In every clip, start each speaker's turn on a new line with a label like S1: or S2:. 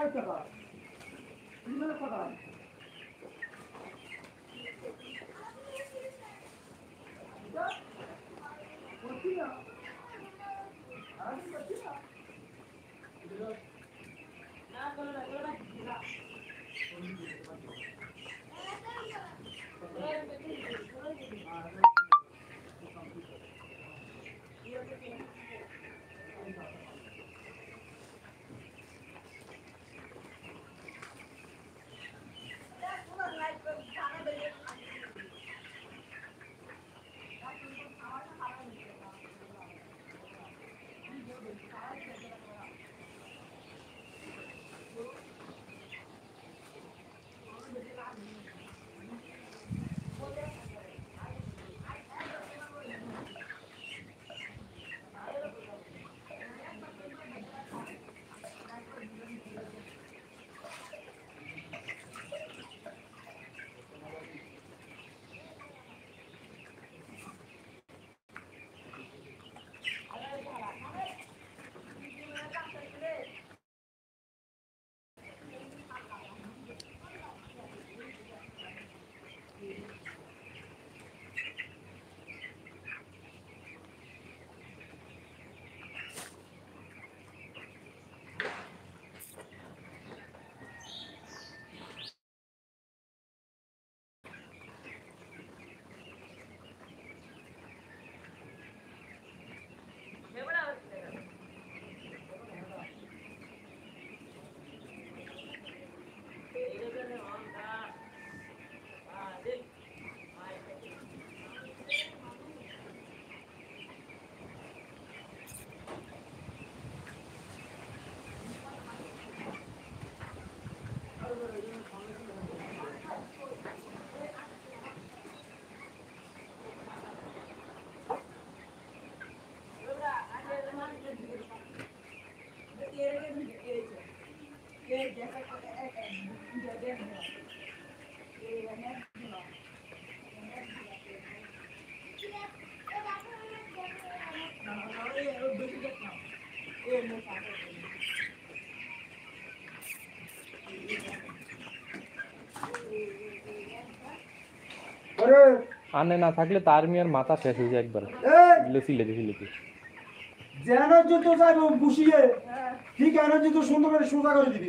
S1: আনে না থাকলে তো আর্মি আর মাথা শেষ হয়ে যায় একবার সিলেতে
S2: যেন জুতো যাইব বুঝিয়ে ঠিক এনে জুতো সুন্দর করে সোজা করে দিবি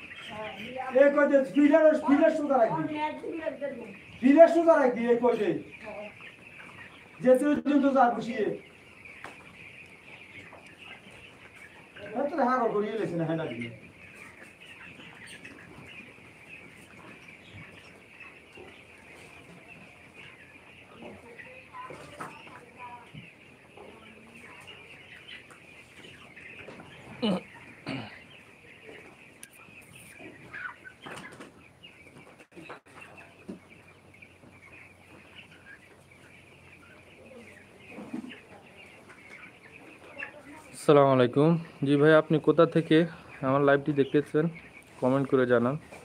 S2: এই কইতে ফিলের সোজা রাখবি ফিলের সোজা রাখবি এই কইতে যে জুতো যা বুঝিয়ে এত হাগর করিয়ে লেছে না হ্যাঁ দিবি
S1: আসসালামু আলাইকুম। জি ভাই, আপনি কোথা থেকে আমার লাইভটি দেখতেছেন কমেন্ট করে জানান।